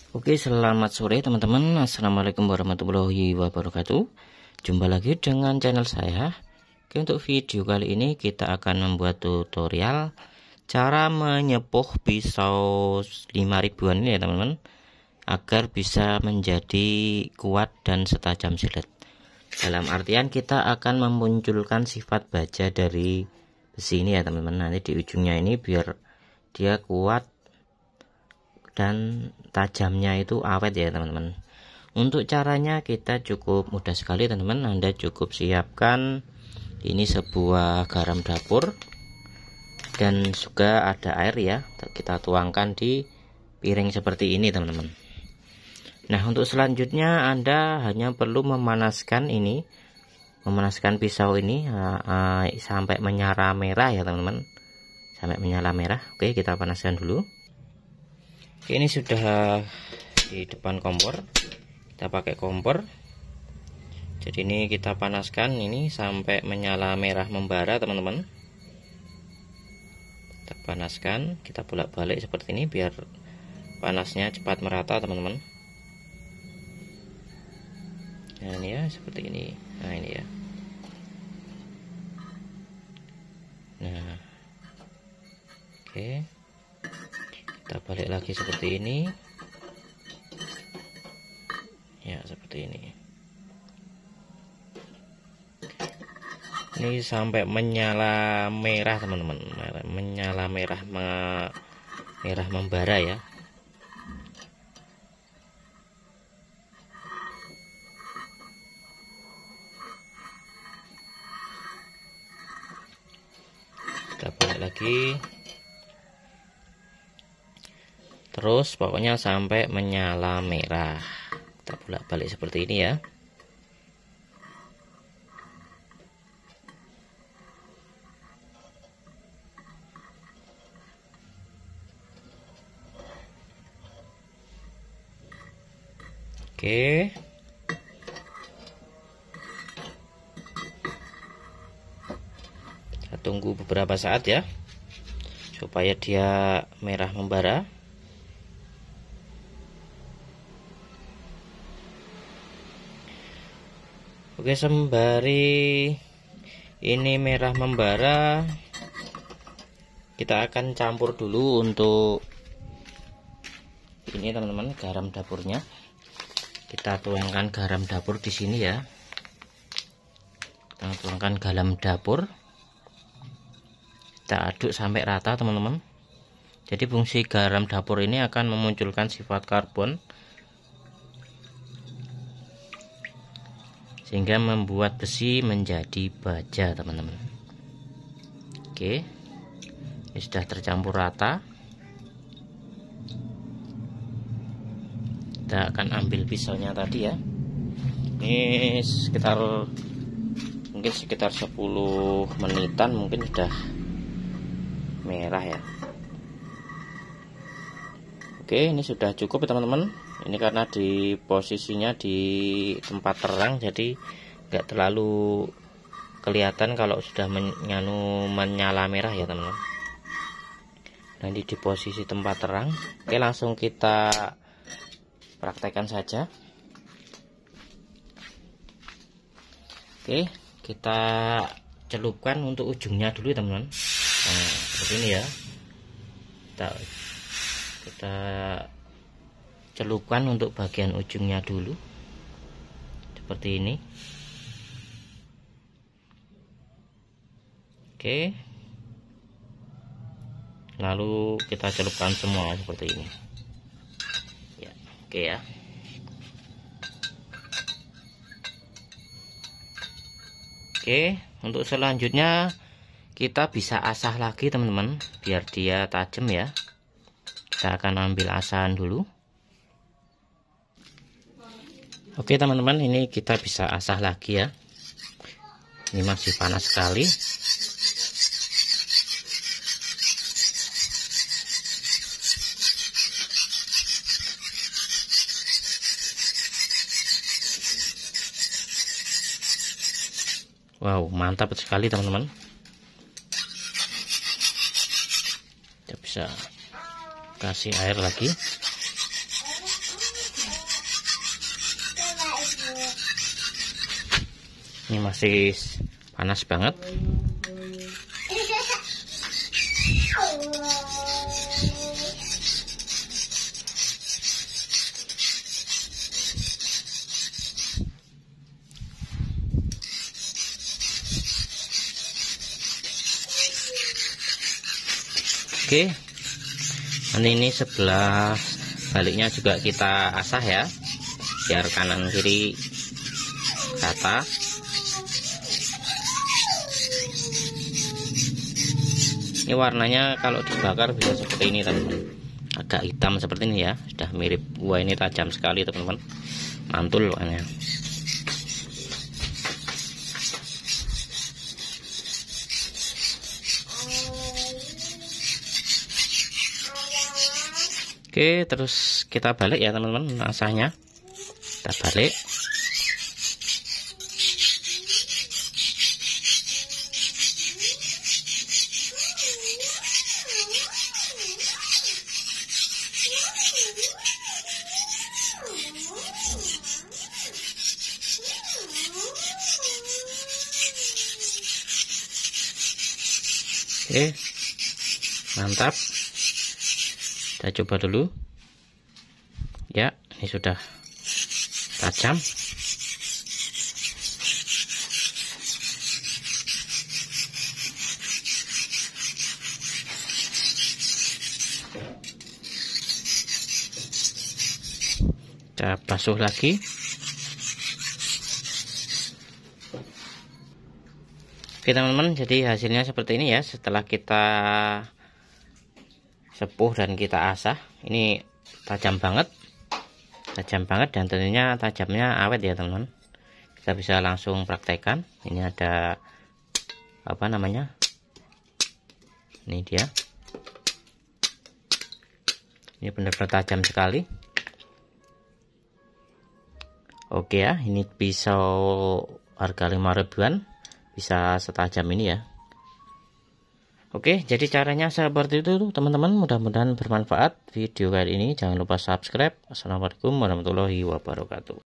Oke, selamat sore teman-teman. Assalamualaikum warahmatullahi wabarakatuh. Jumpa lagi dengan channel saya. Oke, untuk video kali ini kita akan membuat tutorial cara menyepuh pisau 5000-an ini ya teman-teman, agar bisa menjadi kuat dan setajam silet. Dalam artian kita akan memunculkan sifat baja dari besi ini ya teman-teman. Nanti di ujungnya ini biar dia kuat dan tajamnya itu awet ya teman-teman. Untuk caranya kita cukup mudah sekali teman-teman. Anda cukup siapkan ini sebuah garam dapur dan juga ada air ya, kita tuangkan di piring seperti ini teman-teman. Nah, untuk selanjutnya Anda hanya perlu memanaskan pisau ini sampai menyala merah ya teman-teman, sampai menyala merah. Oke, kita panaskan dulu. Oke, ini sudah di depan kompor, kita pakai kompor. Jadi ini kita panaskan ini sampai menyala merah membara teman-teman. Kita panaskan, kita bolak-balik seperti ini biar panasnya cepat merata teman-teman. Nah ini ya, seperti ini. Nah ini ya. Nah, oke, kita balik lagi seperti ini ya, seperti ini sampai menyala merah teman-teman, menyala merah membara ya. Kita balik lagi terus, pokoknya sampai menyala merah. Kita bolak-balik seperti ini ya. Oke, kita tunggu beberapa saat ya supaya dia merah membara. Oke, sembari ini merah membara, kita akan campur dulu untuk ini teman-teman, garam dapurnya. Kita tuangkan garam dapur di sini ya. Kita tuangkan garam dapur. Kita aduk sampai rata teman-teman. Jadi fungsi garam dapur ini akan memunculkan sifat karbon sehingga membuat besi menjadi baja teman-teman. Oke, ini sudah tercampur rata. Kita akan ambil pisaunya tadi ya. Ini mungkin sekitar 10 menitan mungkin sudah merah ya. Oke, ini sudah cukup teman-teman. Ini karena di posisinya di tempat terang, jadi nggak terlalu kelihatan kalau sudah menyala merah ya teman-teman. Nanti di posisi tempat terang. Oke, langsung kita praktekkan saja. Oke, kita celupkan untuk ujungnya dulu teman-teman. Nah, seperti ini ya. Kita celupkan untuk bagian ujungnya dulu seperti ini. Oke, lalu kita celupkan semua seperti ini ya. Oke ya. Oke, untuk selanjutnya kita bisa asah lagi teman-teman biar dia tajam ya. Kita akan ambil asahan dulu. Oke teman-teman, ini kita bisa asah lagi ya. Ini masih panas sekali. Wow, mantap sekali teman-teman. Kita bisa kasih air lagi. Ini masih panas banget. Oke, nanti ini sebelah baliknya juga kita asah ya, biar kanan kiri rata. Ini warnanya kalau dibakar bisa seperti ini teman-teman, agak hitam seperti ini ya, sudah mirip. Wah, ini tajam sekali teman-teman, mantul warnanya. Oke, terus kita balik ya teman-teman, asahnya kita balik. Oke, mantap. Kita coba dulu ya, ini sudah tajam. Kita basuh lagi. Oke teman-teman, jadi hasilnya seperti ini ya, setelah kita sepuh dan kita asah. Ini tajam banget dan tentunya tajamnya awet ya teman-teman. Kita bisa langsung praktekkan. Ini ada apa namanya, ini dia, ini benar-benar tajam sekali. Oke ya, ini pisau harga 5 ribuan bisa setajam ini ya. Oke, jadi caranya seperti itu teman-teman. Mudah-mudahan bermanfaat video kali ini. Jangan lupa subscribe. Assalamualaikum warahmatullahi wabarakatuh.